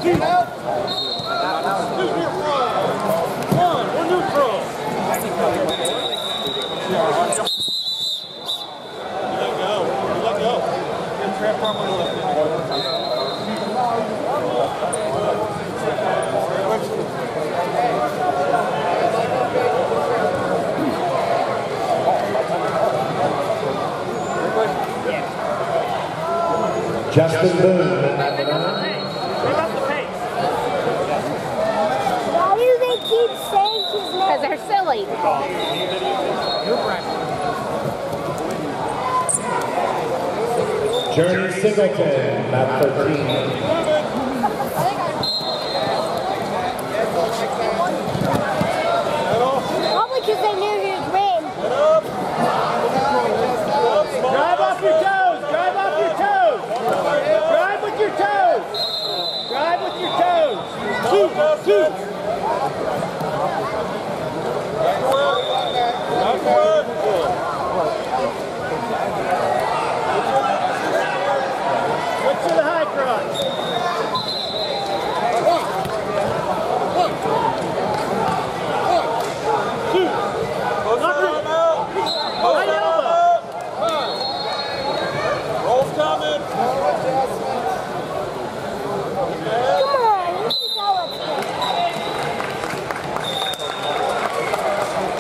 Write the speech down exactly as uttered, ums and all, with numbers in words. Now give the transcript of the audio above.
Justin Boone. Why do they keep saying his name? Because they're silly. Journey Singleton, lap thirteen. Probably because they knew his name. Drive off your toes! Drive off your toes! Drive with your toes! Drive with your toes! Two, two!